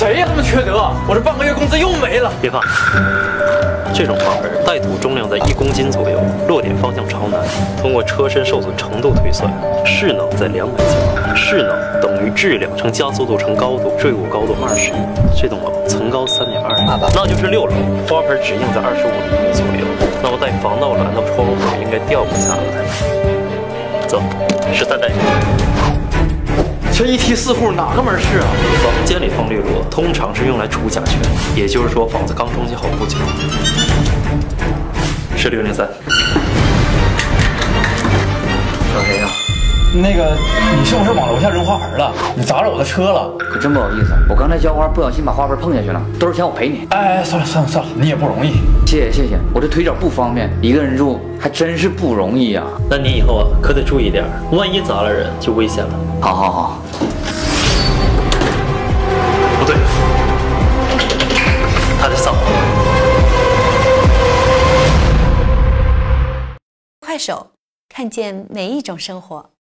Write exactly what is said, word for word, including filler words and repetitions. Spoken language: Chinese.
谁呀？这么缺德！我这半个月工资又没了。 别怕，这种花盆带土重量在一公斤左右，落点方向朝南。通过车身受损程度推算，势能在两百斤，势能等于质量乘加速度乘高度，坠物高度二十米。这栋楼层高三点二米，那就是六楼。花盆只硬在二十五厘米左右，那么带防盗栏的窗户应该掉不下来。走，十三代。 这一梯四户哪个门是啊？ 房间里放绿萝，通常是用来除甲醛，也就是说房子刚装修好不久。是六零三。 找谁呀？ 那个，你是不是往楼下扔花盆了？你砸着我的车了？ 可真不好意思，我刚才浇花不小心把花盆碰下去了，多少钱我赔你。 哎，算了算了算了，你也不容易。 谢谢谢谢，我这腿脚不方便，一个人住还真是不容易呀、啊。 那你以后啊可得注意点，万一砸了人就危险了。 好好好。 不对，他在撒谎。 快手，看见每一种生活。